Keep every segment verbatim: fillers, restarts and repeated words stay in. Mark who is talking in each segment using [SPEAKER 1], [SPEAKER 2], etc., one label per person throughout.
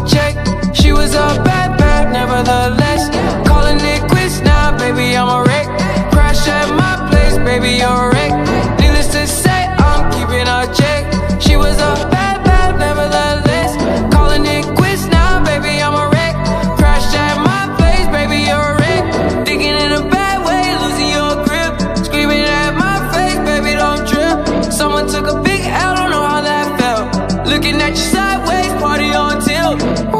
[SPEAKER 1] check. She was a bad, bad, nevertheless. Calling it quits now, baby, I'm a wreck. Crash at my place, baby, you're a wreck. Needless to say, I'm keeping a check. She was a bad, bad, nevertheless. Calling it quits now, baby, I'm a wreck. Crash at my place, baby, you're a wreck. Thinking in a bad way, losing your grip. Screaming at my face, baby, don't trip. Someone took a big L, don't know how that felt. Looking at you sideways, party on tilt.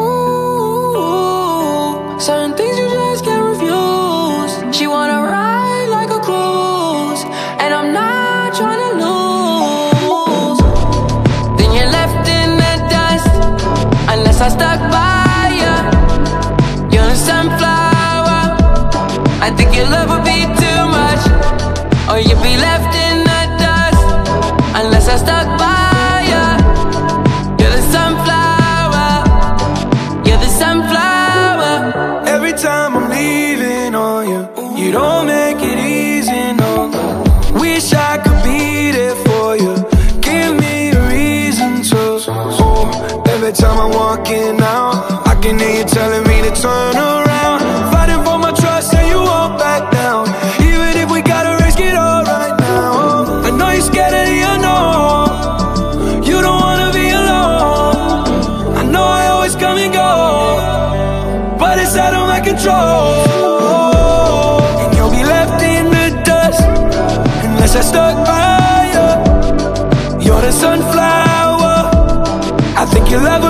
[SPEAKER 1] Ooh, certain things you just can't refuse. She wanna ride like a cruise, and I'm not trying to lose. Then you're left in the dust, unless I stuck by ya. You're a sunflower. I think your love would be too much, or you'd be left in the dust, unless I stuck by ya. You're the sunflower. You're the sunflower.
[SPEAKER 2] Every time I'm leaving on you, you don't make it easy, no. Wish I could be there for you. Give me a reason to. Oh, every time I'm walking out, I can hear you telling me to turn around. Fighting for my trust and you won't back down. Even if we gotta risk it all right now. I know you're scared of the unknown. You don't wanna be alone. I know I always come and go, but it's out of my control. And you'll be left in the dust, unless I stuck by you. You're the sunflower. I think you'll ever